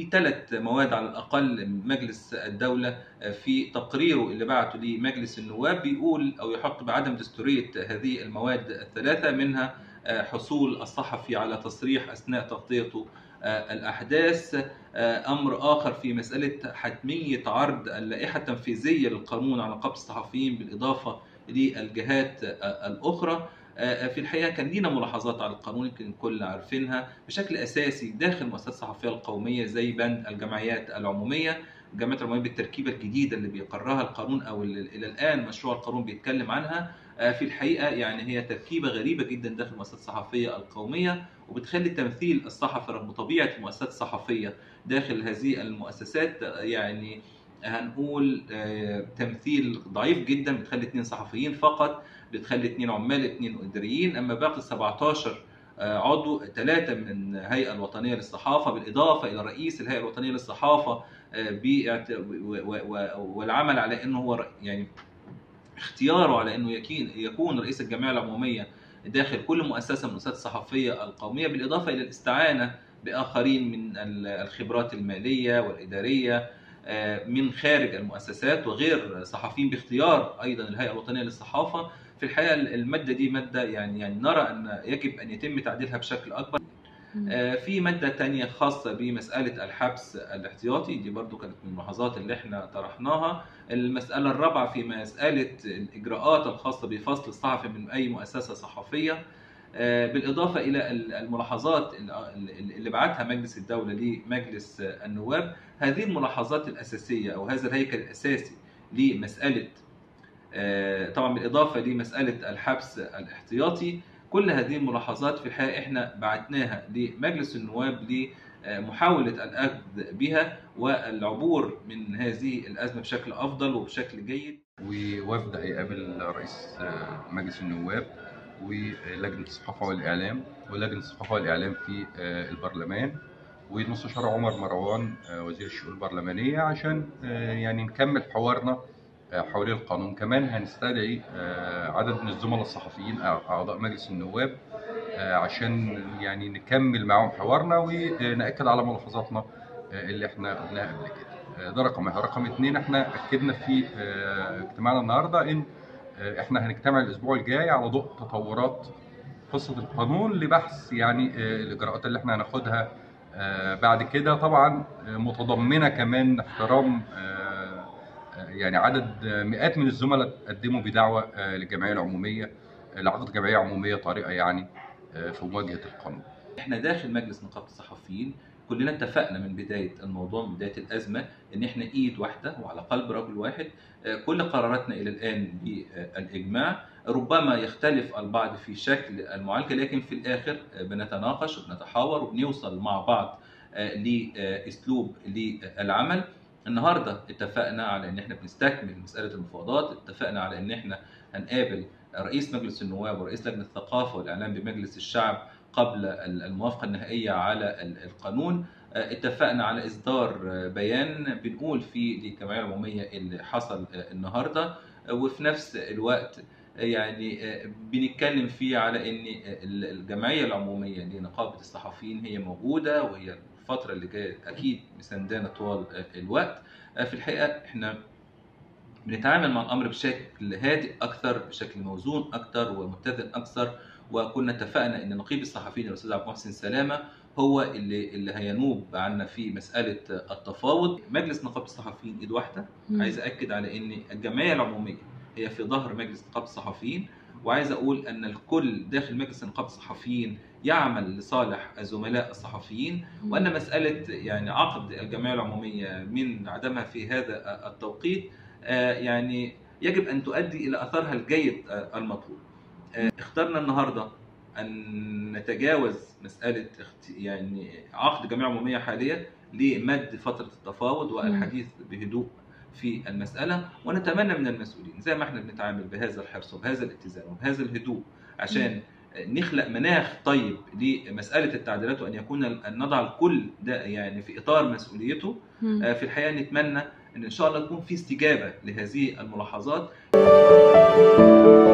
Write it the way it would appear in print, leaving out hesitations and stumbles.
في 3 مواد على الأقل من مجلس الدولة في تقريره اللي بعته لمجلس النواب بيقول أو يحط بعدم دستورية هذه المواد ال3، منها حصول الصحفي على تصريح أثناء تغطيته الأحداث. أمر آخر في مسألة حتمية عرض اللائحة التنفيذية للقانون على نقابة الصحفيين بالإضافة للجهات الأخرى. في الحقيقة كان لينا ملاحظات على القانون يمكن الكل عارفينها بشكل أساسي داخل المؤسسات الصحفية القومية، زي بند الجمعيات العمومية. الجمعيات العمومية بالتركيبة الجديدة اللي بيقرها القانون أو إلى الآن مشروع القانون بيتكلم عنها، في الحقيقة يعني هي تركيبة غريبة جدا داخل المؤسسات الصحفية القومية، وبتخلي تمثيل الصحفي رغم طبيعة المؤسسات الصحفية داخل هذه المؤسسات يعني هنقول تمثيل ضعيف جدا. بتخلي 2 صحفيين فقط، بتخلي 2 عمال، 2 إداريين، أما باقي 17 عضو 3 من الهيئة الوطنية للصحافة بالإضافة إلى رئيس الهيئة الوطنية للصحافة، والعمل على أنه هو يعني اختياره على أنه يكون رئيس الجمعية العمومية داخل كل مؤسسة من المؤسسات الصحفية القومية، بالإضافة إلى الاستعانة بآخرين من الخبرات المالية والإدارية من خارج المؤسسات وغير صحفيين باختيار أيضا الهيئة الوطنية للصحافة. في الحقيقة المادة دي مادة يعني نرى أن يجب أن يتم تعديلها بشكل أكبر. في مادة تانية خاصة بمسألة الحبس الاحتياطي، دي برضو كانت من الملاحظات اللي احنا طرحناها. المسألة الرابعة في مسألة الإجراءات الخاصة بفصل الصحفي من أي مؤسسة صحفية، بالإضافة إلى الملاحظات اللي بعتها مجلس الدولة لمجلس النواب. هذه الملاحظات الأساسية أو هذا الهيكل الأساسي لمسألة طبعا بالإضافة لمسألة الحبس الاحتياطي، كل هذه الملاحظات في الحقيقة احنا بعتناها لمجلس النواب لمحاولة الأخذ بها والعبور من هذه الأزمة بشكل أفضل وبشكل جيد. ووفد هيقابل رئيس مجلس النواب ولجنة الصحافة والإعلام في البرلمان، والمستشار عمر مروان وزير الشؤون البرلمانية، عشان يعني نكمل حوارنا حول القانون. كمان هنستدعي عدد من الزملاء الصحفيين أعضاء مجلس النواب عشان يعني نكمل معهم حوارنا ونأكد على ملاحظاتنا اللي احنا قلناها قبل كده. ده رقم 1. رقم 2، احنا أكدنا في اجتماعنا النهارده إن احنا هنجتمع الأسبوع الجاي على ضوء تطورات قصة القانون لبحث يعني الإجراءات اللي احنا هناخدها بعد كده، طبعا متضمنة كمان احترام يعني عدد مئات من الزملاء قدموا بدعوى للجمعية العمومية لعقد جمعية عمومية طارئة يعني في مواجهة القانون. احنا داخل مجلس نقابة الصحفيين كلنا اتفقنا من بداية الموضوع، من بداية الأزمة، إن إحنا إيد واحدة وعلى قلب رجل واحد. كل قراراتنا إلى الآن بالإجماع، ربما يختلف البعض في شكل المعالجة، لكن في الآخر بنتناقش وبنتحاور وبنوصل مع بعض لأسلوب للعمل. النهارده اتفقنا على إن إحنا بنستكمل مسألة المفاوضات، اتفقنا على إن إحنا هنقابل رئيس مجلس النواب ورئيس لجنة الثقافة والإعلام بمجلس الشعب قبل الموافقة النهائية على القانون. اتفقنا على إصدار بيان بنقول فيه للجمعية العمومية اللي حصل النهاردة، وفي نفس الوقت يعني بنتكلم فيه على إن الجمعية العمومية لنقابة الصحفيين هي موجودة، وهي الفترة اللي جاية أكيد مساندانا طوال الوقت. في الحقيقة إحنا بنتعامل مع الأمر بشكل هادئ أكثر، بشكل موزون أكثر ومتزن أكثر، وكنا اتفقنا ان نقيب الصحفيين الاستاذ عبد المحسن سلامه هو اللي هينوب عنا في مساله التفاوض. مجلس نقابه الصحفيين ايد واحده. عايز اكد على ان الجمعيه العموميه هي في ظهر مجلس نقابه الصحفيين، وعايز اقول ان الكل داخل مجلس نقابه الصحفيين يعمل لصالح الزملاء الصحفيين، وان مساله يعني عقد الجمعيه العموميه من عدمها في هذا التوقيت يعني يجب ان تؤدي الى اثرها الجيد المطلوب. اخترنا النهارده ان نتجاوز مساله يعني عقد جمعيه عموميه حاليه لمد فتره التفاوض والحديث بهدوء في المساله، ونتمنى من المسؤولين زي ما احنا بنتعامل بهذا الحرص وبهذا الاتزان وبهذا الهدوء عشان نخلق مناخ طيب لمساله التعديلات، وان يكون ان نضع الكل ده يعني في اطار مسؤوليته. في الحقيقه نتمنى ان شاء الله يكون في استجابه لهذه الملاحظات.